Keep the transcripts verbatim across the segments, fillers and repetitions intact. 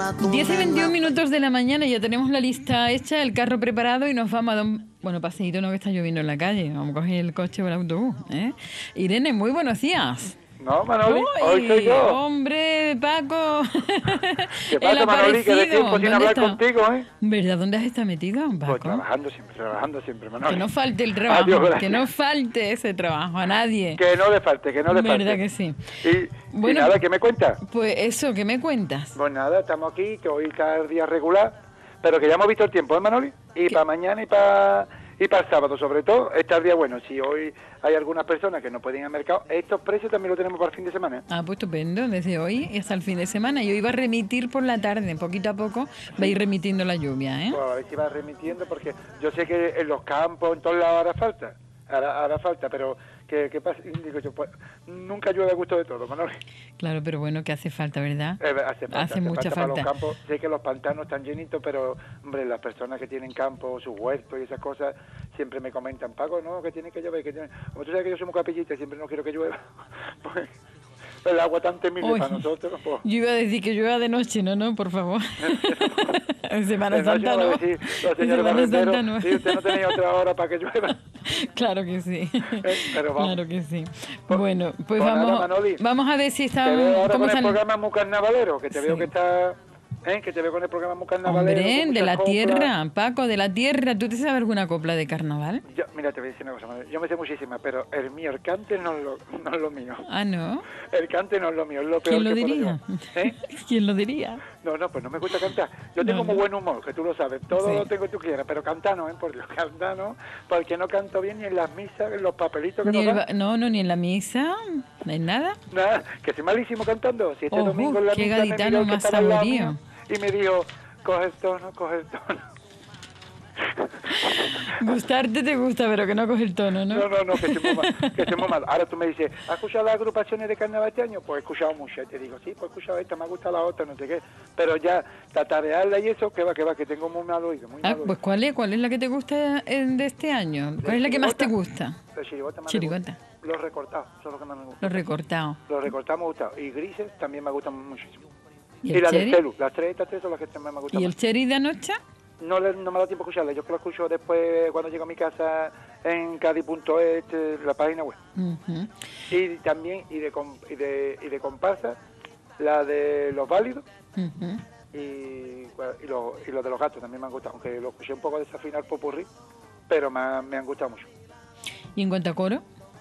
diez y veintiún minutos de la mañana, ya tenemos la lista hecha, el carro preparado y nos vamos a dar un, bueno, paseíto, no, que está lloviendo en la calle, vamos a coger el coche o el autobús, ¿eh? Irene, muy buenos días. No, Manoli, Uy, hoy soy yo. Hombre, Paco. ¿Qué pasa, Manoli? Que de tiempo sin hablar está? contigo, ¿eh? ¿Verdad? ¿Dónde has estado metido, Paco? Pues trabajando siempre, trabajando siempre, Manoli. Que no falte el trabajo, Adiós, que no falte ese trabajo a nadie. Que no le falte, que no le falte. ¿Verdad que sí? Y, bueno, y nada, ¿qué me cuentas? Pues eso, ¿qué me cuentas? Pues nada, estamos aquí, que hoy está el día regular, pero que ya hemos visto el tiempo, ¿eh, Manoli? Y para mañana y para y para el sábado, sobre todo, está el día bueno. Si hoy hay algunas personas que no pueden ir al mercado, estos precios también los tenemos para el fin de semana. Ah, pues estupendo, desde hoy y hasta el fin de semana. Yo iba a remitir por la tarde, poquito a poco va a ir remitiendo la lluvia, ¿eh? Pues a ver si va remitiendo, porque yo sé que en los campos, en todos lados hará falta, hará, hará falta, pero que, que pasa, digo yo, pues nunca llueve a gusto de todo, Manoli. Claro, pero bueno, que hace falta, ¿verdad? Eh, hace falta, hace, hace mucha falta. falta. Para los campos, sé que los pantanos están llenitos, pero, hombre, las personas que tienen campo, sus huertos y esas cosas, siempre me comentan, Paco, no, que tiene que llover, que tiene... Como tú sabes que yo soy muy capillita y siempre no quiero que llueva, pues el agua tan temible para nosotros. Pues. Yo iba a decir que llueva de noche, no, no, por favor. En Semana Santa no. Decir, los señores barrenderos, no. Sí, usted no tenía otra hora para que llueva. Claro que sí. Eh, pero vamos. Claro que sí. Pues, bueno, pues, pues vamos, nada, Manoli, vamos a ver si está... Te veo ahora ¿cómo con sale? el programa muy carnavalero, que te Sí. veo que está... ¿Eh? Que te veo con el programa muy carnavalero. Hombre, de la coplas. tierra, Paco, de la tierra. ¿Tú te sabes alguna copla de carnaval? Yo, mira, te voy a decir una cosa, Manuel. Yo me sé muchísimas, pero el mío, el cante no es lo, no es lo mío. Ah, ¿no? El cante no es lo mío, es lo peor ¿Quién lo que puedo diría? yo. ¿Eh? ¿Quién lo diría? No, no, pues no me gusta cantar. Yo tengo No, muy no. buen humor, que tú lo sabes. Todo Sí. lo tengo que tú quieras, pero cantar no, ¿eh? Por Dios, cantar no. Porque no canto bien ni en las misas, en los papelitos que Ni nos el dan. ba- no, no, ni en la misa, no hay nada. Nada, que soy malísimo cantando. Si este Ojo, domingo en la qué misa me gaditano miró el que más estaba al lado saborío. mío y me dijo, coge el tono, coge el tono. Gustarte te gusta, pero que no coge el tono, ¿no? No, no, no, que estoy muy mal, que estoy muy mal. Ahora tú me dices, ¿has escuchado las agrupaciones de carnaval este año? Pues he escuchado muchas. Y te digo, sí, pues he escuchado esta, me ha gustado la otra, no sé qué. Pero ya, tatarearla y eso, que va, que va, que tengo muy mal oído, muy mal Ah, oído. pues ¿cuál es? ¿Cuál es la que te gusta eh, de este año? ¿Cuál es la que más te gusta? La chirigota más Chirigota. me gusta. Los recortados, son los que más me gustan. Los recortados. Los recortados me gustan. Y grises también me gustan muchísimo. ¿Y Y, el la cherry? de celu, las tres, estas tres son las que más me gustan. ¿Y el más. cherry de anoche? No, le, no me da tiempo a escucharla, yo que lo escucho después cuando llego a mi casa en Cádiz punto es, la página web. Uh-huh. Y también, y de, com- y de, y de comparsa, la de los válidos. Uh-huh. Y, bueno, y, los, y los de los gatos también me han gustado, aunque lo escuché un poco desafinar popurrí, pero me, ha- me han gustado mucho. ¿Y en cuanto a coro?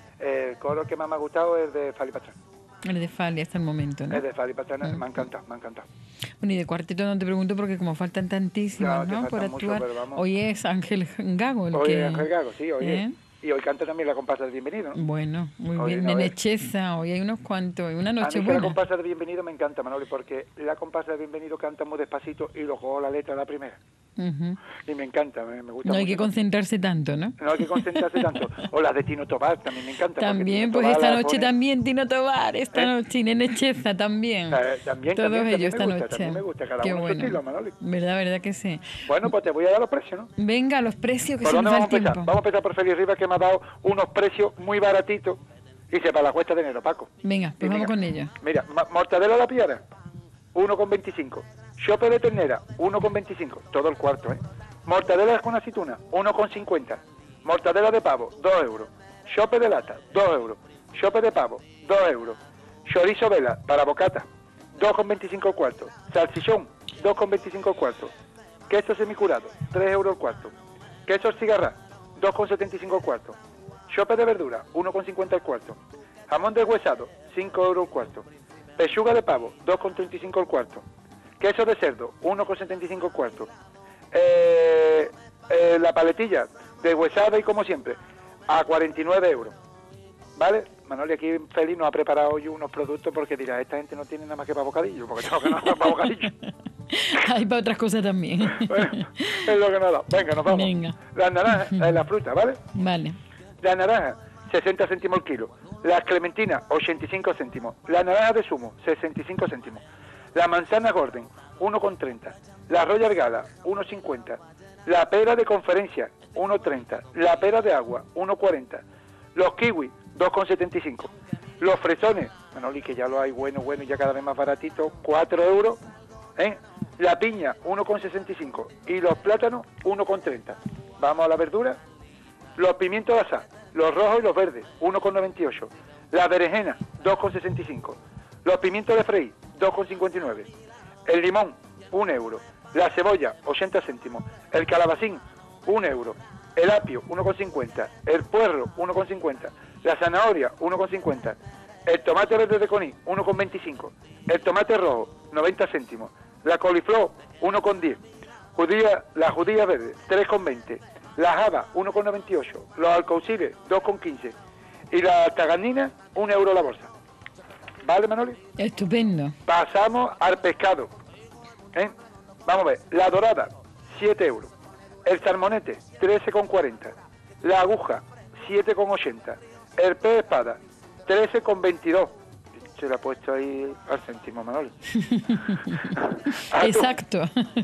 El coro que más me ha gustado es de Fali Pastrana. El de Fali hasta el momento, ¿no? Es de Fali Pastrana, Mm. me ha encantado, me ha encantado. Bueno, y de cuarteto no te pregunto porque como faltan tantísimos, Claro, te ¿no? faltan Por mucho, actuar. pero vamos. Hoy es Ángel Gago el Hoy que... es Ángel Gago, sí, hoy ¿Eh? es. Y hoy canta también la comparsa de Bienvenido, ¿no? Bueno, muy Oye, bien. a ver. Nenecheza, hoy hay unos cuantos, y una A noche mí que la buena. comparsa de Bienvenido me encanta, Manoli, porque la comparsa de Bienvenido canta muy despacito y luego la letra la primera. Ujú. Y me encanta, me, me gusta No hay mucho. que concentrarse tanto, ¿no? No hay que concentrarse tanto. O las de Tino Tobar también me encanta. porque También, Tino pues Tobar esta la noche pone- también Tino Tobar, esta ¿Eh? noche, y Nenecheza también. Eh, también, Todos también, ellos también esta me gusta, noche. también me gusta, cada Qué uno su bueno. estilo, Manoli. Verdad, verdad que sí. Bueno, pues te voy a dar los precios, ¿no? Venga, los precios que ¿Por se nos dónde va vamos el a empezar? tiempo. Vamos a empezar por Félix Rivas, que me ha dado unos precios muy baratitos. Y se para la cuesta de enero, Paco. Venga, pues Y vamos mira, con ellos. Mira, ma- mortadela a la piara, uno con veinticinco. Chope de ternera, uno con veinticinco. Todo el cuarto, ¿eh? Mortadela con aceituna, uno con cincuenta. Mortadela de pavo, dos euros. Chope de lata, dos euros. Chope de pavo, dos euros. Chorizo vela para bocata, dos con veinticinco el cuarto. Salchichón, dos con veinticinco el cuarto. Queso semicurado, tres euros el cuarto. Queso cigarra, dos con setenta y cinco el cuarto. Chope de verdura, uno con cincuenta el cuarto. Jamón deshuesado, cinco euros el cuarto. Pechuga de pavo, dos con treinta y cinco el cuarto. Queso de cerdo, uno con setenta y cinco el cuarto. Eh, eh, la paletilla deshuesada y como siempre, a cuarenta y nueve euros. ¿Vale? Manoli, aquí Félix nos ha preparado hoy unos productos porque dirá, esta gente no tiene nada más que para bocadillo, porque tengo que no para bocadillo. Hay para otras cosas también. Bueno, es lo que nos da. Venga, nos vamos. Venga. Las naranjas, eh, la fruta, ¿vale? Vale. La naranja, sesenta céntimos el kilo. Las clementinas, ochenta y cinco céntimos. La naranja de zumo, sesenta y cinco céntimos. La manzana Gordon, uno con treinta. La Royal Gala, uno con cincuenta. La pera de conferencia, uno con treinta. La pera de agua, uno con cuarenta. Los kiwis, dos con setenta y cinco. Los fresones, Manoli, que ya lo hay bueno, bueno y ya cada vez más baratito, cuatro euros. ¿Eh? La piña, uno con sesenta y cinco. Y los plátanos, uno con treinta. Vamos a la verdura. Los pimientos de asar, los rojos y los verdes, uno con noventa y ocho. La berenjena, dos con sesenta y cinco. Los pimientos de freír, dos con cincuenta y nueve. El limón, un euro. La cebolla, ochenta céntimos. El calabacín, un euro. El apio, uno con cincuenta. El puerro, uno con cincuenta. La zanahoria, uno con cincuenta. El tomate verde de Coní, uno con veinticinco. El tomate rojo, noventa céntimos. La coliflor, uno con diez. Judía, la judía verde, tres con veinte. Las habas, uno con noventa y ocho. Los alcauciles, dos con quince. Y la taganina, un euro la bolsa. ¿Vale, Manoli? Estupendo. Pasamos al pescado. ¿Eh? Vamos a ver. La dorada, siete euros. El salmonete, trece con cuarenta. La aguja, siete con ochenta. El pez espada, trece con veintidós. Se lo ha puesto ahí al céntimo, Manoli. Exacto.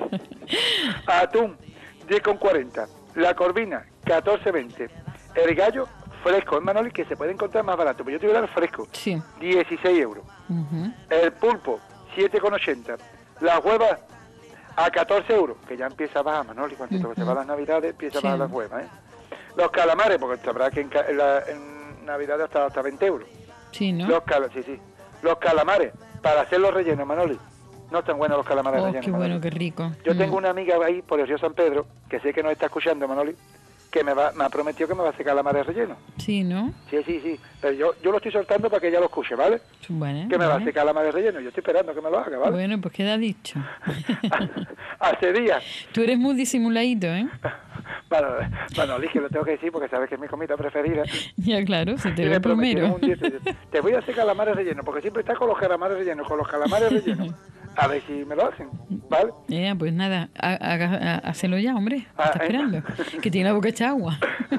Atún, diez con cuarenta. La corvina, catorce veinte. El gallo, fresco, ¿eh, Manoli? Que se puede encontrar más barato. Pero yo te voy a dar fresco. Sí. dieciséis euros. Uh-huh. El pulpo, siete con ochenta. Las huevas, a catorce euros. Que ya empieza a bajar, Manoli. Cuando uh-huh. se van las navidades, empieza a bajar sí. las huevas, ¿eh? Los calamares, porque sabrá que en, en, la, en navidades hasta, hasta veinte euros. Sí, ¿no? Los cal sí, sí. Los calamares, para hacer los rellenos, Manoli. No están buenos los calamares oh, rellenos. Qué Manoli. bueno, qué rico. Yo mm. tengo una amiga ahí por el río San Pedro, que sé que nos está escuchando, Manoli, que me va, me ha prometido que me va a hacer calamares rellenos. Sí, ¿no? Sí, sí, sí. Pero yo, yo lo estoy soltando para que ella lo escuche, ¿vale? Bueno, que me vale. va a hacer calamares rellenos. Yo estoy esperando que me lo haga, ¿vale? Bueno, pues queda dicho. Hace días. Tú eres muy disimuladito, ¿eh? Bueno, Manoli, que lo tengo que decir porque sabes que es mi comida preferida. Ya, claro, se te y ve primero. Un día, te, te voy a hacer calamares rellenos, porque siempre está con los calamares rellenos, con los calamares rellenos. A ver si me lo hacen, ¿vale? Ya, pues nada, hácelo ya, hombre. Ah, Está esperando. ¿Eh? Que tiene la boca hecha agua.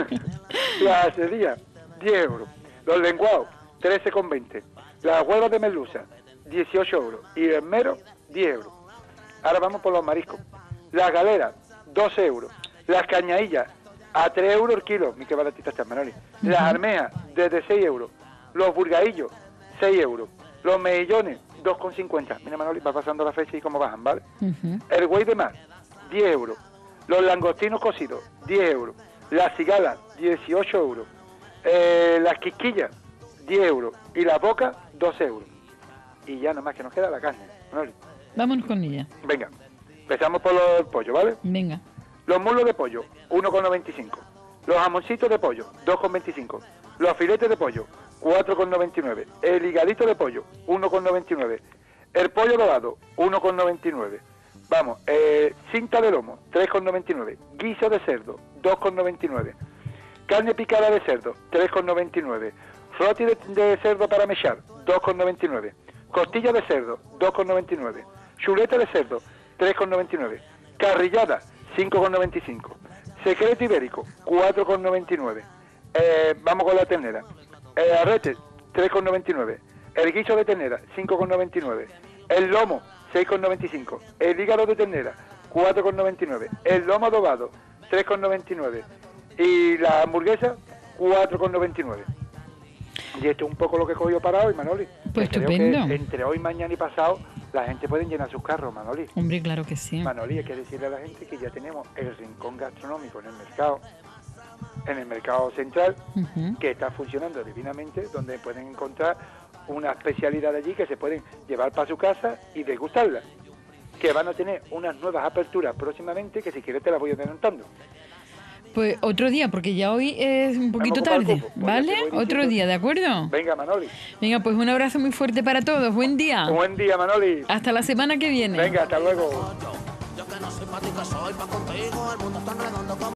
La acedía, diez euros. Los lenguados, trece con veinte. Las huevas de merluza, dieciocho euros. Y el mero, diez euros. Ahora vamos por los mariscos. Las galeras, doce euros. Las cañadillas, a tres euros el kilo. Mira qué baratitas están, Manoli. Las uh-huh. almejas, desde seis euros. Los burgaillos, seis euros. Los mejillones, dos con cincuenta. Mira, Manoli, va pasando la fecha y cómo bajan, ¿vale? Uh-huh. El güey de mar, diez euros. Los langostinos cocidos, diez euros. Las cigalas, dieciocho euros. Eh, las quisquillas, diez euros. Y las bocas, doce euros. Y ya nomás que nos queda la carne, Manoli. Vámonos con ella. Venga, empezamos por los pollo, ¿vale? Venga. Los muslos de pollo, uno con noventa y cinco. Los jamoncitos de pollo, dos con veinticinco. Los filetes de pollo, cuatro con noventa y nueve. El higadito de pollo, uno con noventa y nueve. El pollo dorado, uno con noventa y nueve. Vamos, eh, cinta de lomo, tres con noventa y nueve. Guiso de cerdo, dos con noventa y nueve. Carne picada de cerdo, tres con noventa y nueve. Roti de, de cerdo para mechar, dos con noventa y nueve. Costilla de cerdo, dos con noventa y nueve. Chuleta de cerdo, tres con noventa y nueve. Carrillada, cinco con noventa y cinco. Secreto ibérico, cuatro con noventa y nueve. Eh, vamos con la ternera. El arrete, tres con noventa y nueve. El guiso de ternera, cinco con noventa y nueve. El lomo, seis con noventa y cinco. El hígado de ternera, cuatro con noventa y nueve. El lomo adobado, tres con noventa y nueve. Y la hamburguesa, cuatro con noventa y nueve. Y esto es un poco lo que he cogido para hoy, Manoli. Pues creo estupendo. Que entre hoy, mañana y pasado, la gente puede llenar sus carros, Manoli. Hombre, claro que sí. Manoli, hay que decirle a la gente que ya tenemos el rincón gastronómico en el mercado, en el mercado central, uh-huh. que está funcionando divinamente, donde pueden encontrar una especialidad allí que se pueden llevar para su casa y degustarla. Que van a tener unas nuevas aperturas próximamente, que si quieres te las voy adelantando. Pues otro día, porque ya hoy es un poquito tarde, pues ¿vale? Otro día, ¿de acuerdo? Venga, Manoli. Venga, pues un abrazo muy fuerte para todos. Buen día. Buen día, Manoli. Hasta la semana que viene. Venga, hasta luego. Yo que no simpática soy pa' contigo, el mundo está redondo como